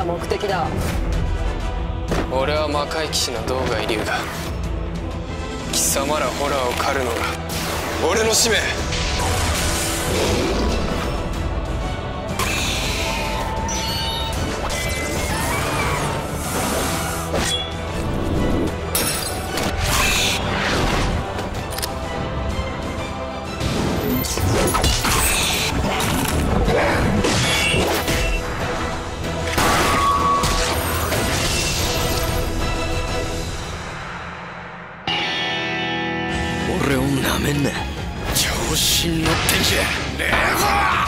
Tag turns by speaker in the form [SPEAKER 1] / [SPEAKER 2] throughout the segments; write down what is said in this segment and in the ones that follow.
[SPEAKER 1] が目的だ。
[SPEAKER 2] 俺は魔界騎士の道外龍だ。貴様らホラーを狩るのが俺の使命。
[SPEAKER 3] 俺をなめんな。調子に乗ってんじゃ。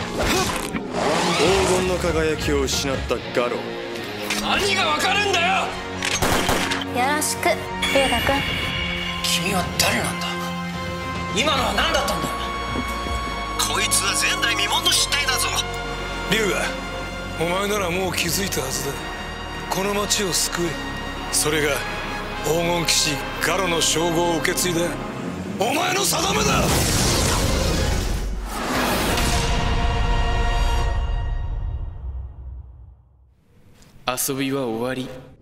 [SPEAKER 4] 黄金の輝きを失ったガロ。
[SPEAKER 2] 何がわかるんだよ。
[SPEAKER 5] よろしく龍河君。
[SPEAKER 3] 君は誰なんだ。今のは何だったんだ。
[SPEAKER 6] こいつは前代未聞の失態だぞ。
[SPEAKER 7] 龍河、お前ならもう気づいたはずだ。この町を救え。それが黄金騎士ガロの称号を受け継いだお前の定めだ。
[SPEAKER 2] 遊びは終わり。